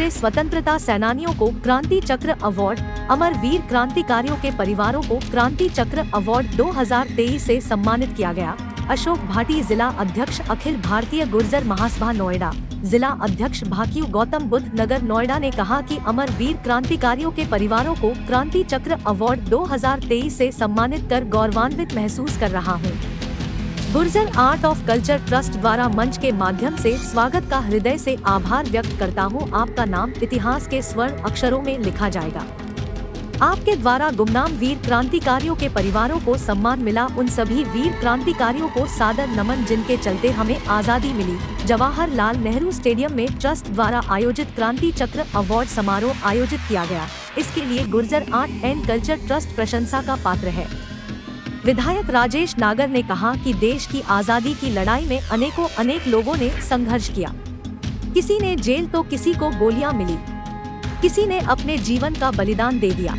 दूसरे स्वतंत्रता सेनानियों को क्रांति चक्र अवार्ड, अमर वीर क्रांतिकारियों के परिवारों को क्रांति चक्र अवार्ड 2023 से सम्मानित किया गया। अशोक भाटी जिला अध्यक्ष अखिल भारतीय गुर्जर महासभा नोएडा, जिला अध्यक्ष भाकियू गौतम बुद्ध नगर नोएडा ने कहा कि अमर वीर क्रांतिकारियों के परिवारों को क्रांति चक्र अवार्ड 2023 से सम्मानित कर गौरवान्वित महसूस कर रहा हूँ। Gurjar art of culture trust द्वारा मंच के माध्यम से स्वागत का हृदय से आभार व्यक्त करता हूँ। आपका नाम इतिहास के स्वर्ण अक्षरों में लिखा जाएगा। आपके द्वारा गुमनाम वीर क्रांतिकारियों के परिवारों को सम्मान मिला। उन सभी वीर क्रांतिकारियों को सादर नमन जिनके चलते हमें आजादी मिली। जवाहरलाल नेहरू स्टेडियम में ट्रस्ट द्वारा आयोजित क्रांति चक्र अवार्ड समारोह आयोजित किया गया। इसके लिए Gurjar art and culture trust प्रशंसा का पात्र है। विधायक राजेश नागर ने कहा कि देश की आजादी की लड़ाई में अनेक लोगों ने संघर्ष किया। किसी ने जेल तो किसी को गोलियां मिली, किसी ने अपने जीवन का बलिदान दे दिया।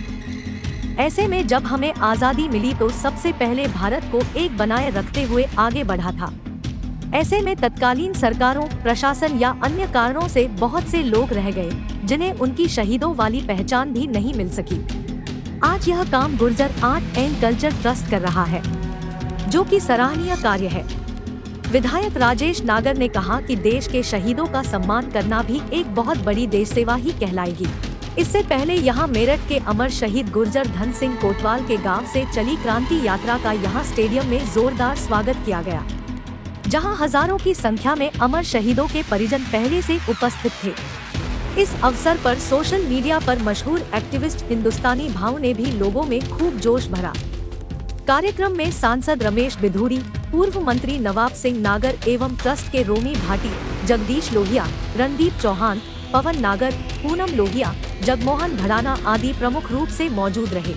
ऐसे में जब हमें आजादी मिली तो सबसे पहले भारत को एक बनाए रखते हुए आगे बढ़ा था। ऐसे में तत्कालीन सरकारों, प्रशासन या अन्य कारणों से बहुत से लोग रह गए जिन्हें उनकी शहीदों वाली पहचान भी नहीं मिल सकी। आज यह काम Gurjar art and culture trust कर रहा है, जो कि सराहनीय कार्य है। विधायक राजेश नागर ने कहा कि देश के शहीदों का सम्मान करना भी एक बहुत बड़ी देश सेवा ही कहलाएगी। इससे पहले यहां मेरठ के अमर शहीद गुर्जर धन सिंह कोतवाल के गांव से चली क्रांति यात्रा का यहां स्टेडियम में जोरदार स्वागत किया गया, जहां हजारों की संख्या में अमर शहीदों के परिजन पहले से उपस्थित थे। इस अवसर पर सोशल मीडिया पर मशहूर एक्टिविस्ट हिंदुस्तानी भाव ने भी लोगों में खूब जोश भरा। कार्यक्रम में सांसद रमेश बिधूरी, पूर्व मंत्री नवाब सिंह नागर एवं ट्रस्ट के रोमी भाटी, जगदीश लोहिया, रणदीप चौहान, पवन नागर, पूनम लोहिया, जगमोहन भड़ाना आदि प्रमुख रूप से मौजूद रहे।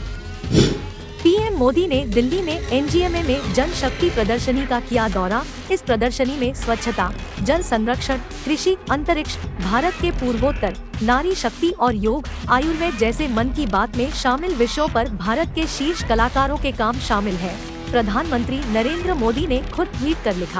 पीएम मोदी ने दिल्ली में एनजीएमए में जन शक्ति प्रदर्शनी का किया दौरा। इस प्रदर्शनी में स्वच्छता, जल संरक्षण, कृषि, अंतरिक्ष, भारत के पूर्वोत्तर, नारी शक्ति और योग, आयुर्वेद जैसे मन की बात में शामिल विषयों पर भारत के शीर्ष कलाकारों के काम शामिल है। प्रधानमंत्री नरेंद्र मोदी ने खुद ट्वीट कर लिखा,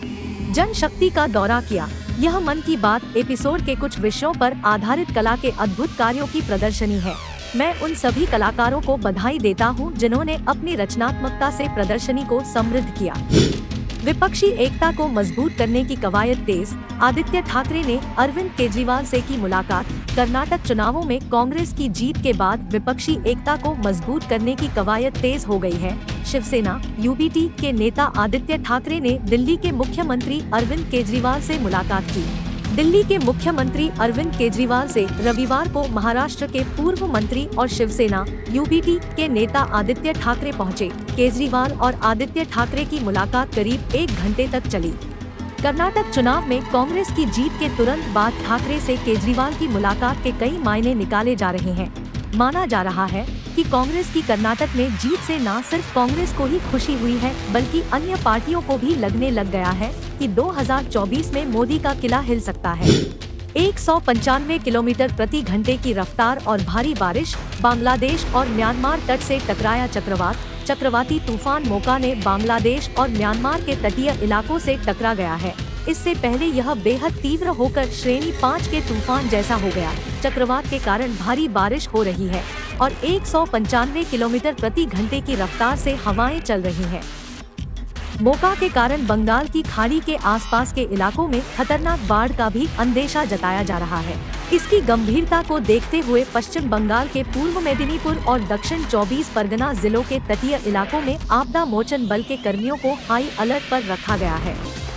जन शक्ति का दौरा किया। यह मन की बात एपिसोड के कुछ विषयों पर आधारित कला के अद्भुत कार्यों की प्रदर्शनी है। मैं उन सभी कलाकारों को बधाई देता हूं जिन्होंने अपनी रचनात्मकता से प्रदर्शनी को समृद्ध किया। विपक्षी एकता को मजबूत करने की कवायद तेज। आदित्य ठाकरे ने अरविंद केजरीवाल से की मुलाकात। कर्नाटक चुनावों में कांग्रेस की जीत के बाद विपक्षी एकता को मजबूत करने की कवायद तेज हो गई है। शिवसेना यूबीटी के नेता आदित्य ठाकरे ने दिल्ली के मुख्यमंत्री अरविंद केजरीवाल से मुलाकात की। दिल्ली के मुख्यमंत्री अरविंद केजरीवाल से रविवार को महाराष्ट्र के पूर्व मंत्री और शिवसेना यूबीटी के नेता आदित्य ठाकरे पहुंचे। केजरीवाल और आदित्य ठाकरे की मुलाकात करीब 1 घंटे तक चली। कर्नाटक चुनाव में कांग्रेस की जीत के तुरंत बाद ठाकरे से केजरीवाल की मुलाकात के कई मायने निकाले जा रहे हैं। माना जा रहा है कि कांग्रेस की कर्नाटक में जीत से न सिर्फ कांग्रेस को ही खुशी हुई है, बल्कि अन्य पार्टियों को भी लगने लग गया है कि 2024 में मोदी का किला हिल सकता है। 195 किलोमीटर प्रति घंटे की रफ्तार और भारी बारिश। बांग्लादेश और म्यांमार तट से टकराया चक्रवात। चक्रवाती तूफान मोका ने बांग्लादेश और म्यांमार के तटीय इलाकों से टकरा गया है। इससे पहले यह बेहद तीव्र होकर श्रेणी 5 के तूफान जैसा हो गया। चक्रवात के कारण भारी बारिश हो रही है और 195 किलोमीटर प्रति घंटे की रफ्तार से हवाएं चल रही हैं। मोका के कारण बंगाल की खाड़ी के आसपास के इलाकों में खतरनाक बाढ़ का भी अंदेशा जताया जा रहा है। इसकी गंभीरता को देखते हुए पश्चिम बंगाल के पूर्व मेदिनीपुर और दक्षिण 24 परगना जिलों के तटीय इलाकों में आपदा मोचन बल के कर्मियों को हाई अलर्ट पर रखा गया है।